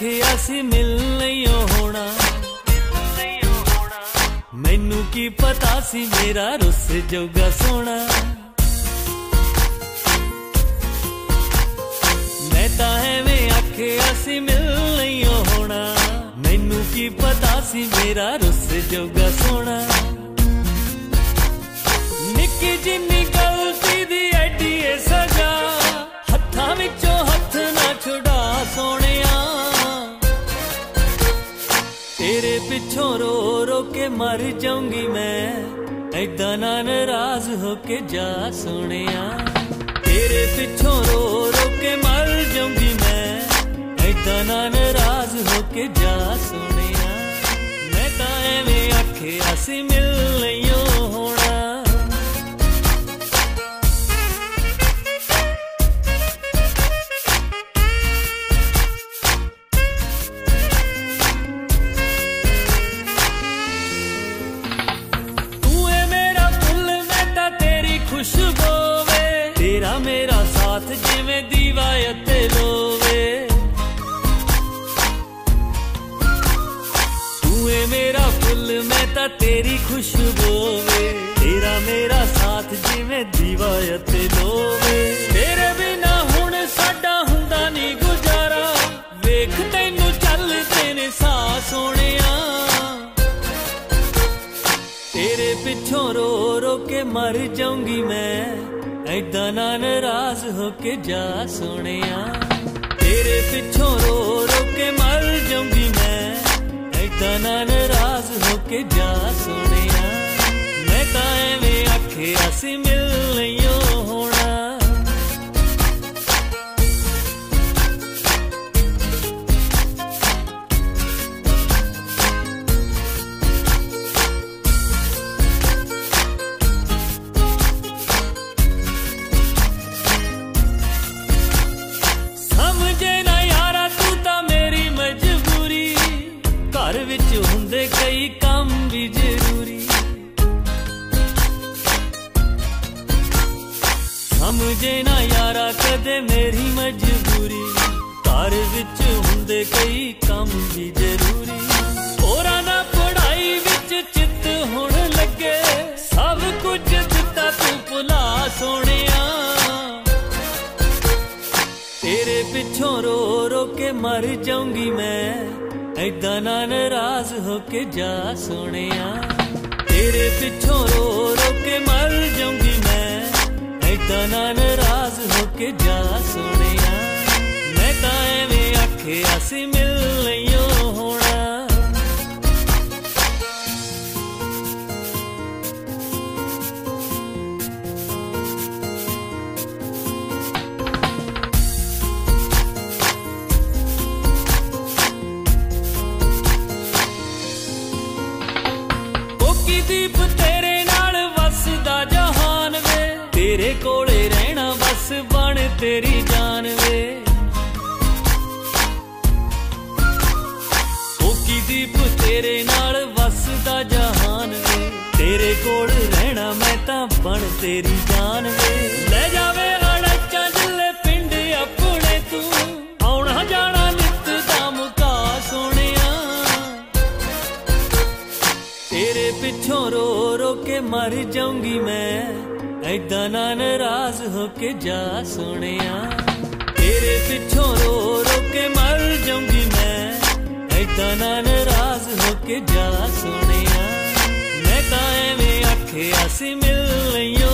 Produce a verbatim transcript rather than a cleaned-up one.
आखिया सी मिल नहीं होना, मैनू की पता सी मेरा रुस जोगा सोना। मैं तां एवें आखिया सी मिल नहीं होना, मैनू की पता सी मेरा रुस जोगा सोना। निक्की जिन्नी गलती दी एडी सजा, हत्थां विचों हत्थ ना छुड़ा सोनिया। तेरे पिछों रो रो के मर जाऊंगी मैं, ऐदा ना नाराज होके जा सोनिया। तेरे पिछों रो रो के मर जाऊंगी मैं, ऐदा ना नाराज होके जा सोनिया। मैं तां एवें आखिया सी मिल नहीं होना। खुशबू वे तेरा मेरा साथ जिवें दीवा ते लोवे। तू है मेरा फुल मैं ता तेरी खुशबू वे, तेरा मेरा साथ जिवें दीवा ते लोवे। तेरे बिना हुण साडा हुंदा नी गुजारा, वेख तैनू चलदे ने साह सोनिया। तेरे पिछों रो रो के मर जाऊंगी मैं, ऐदा ना नाराज होके जा सोनिया। तेरे पिछों रो रो के मर जाऊंगी मैं, ऐदा ना नाराज होके जा सोनिया। मैं तां एवें आखिया सी मिल नहीं होना। घर विच हुंदे कई काम भी जरूरी, समझे ना यारा कदे मेरी मजबूरी। घर विच हुंदे कई काम भी जरूरी, होरा ना पढ़ाई विच चित हुण लगे, सब कुछ दिता तू भुला सोनिया। तेरे पिछों रो रो के मर जाऊंगी मैं, ऐदा ना नाराज होके जा सोनिया। तेरे पिछों रो रो के मर जाऊंगी मैं, ऐदा ना नाराज होके जा सोनिया। मैं तां एवें आखिया सी मिल नहीं होना। दीप तेरे नाल वसदा जहान वे, तेरे कोले रहना बस बन तेरी जान वे। ओकी दीप तेरे नाल वसदा जहान वे, तेरे कोल रहना मैं तां बन तेरी जान वे। ले जावे अड़चा जिले पिंड अपने तू, आउणा जाना नित दा मुका सोनिया। तेरे पिछों रो रो के मर जाऊंगी मैं, ऐदा ना नाराज होके जा सोनिया। तेरे पिछों रो रो के मर जाऊंगी मैं, ऐदा ना नाराज होके जा सोनिया। मैं तां एवें आखिया सी मिल नहीं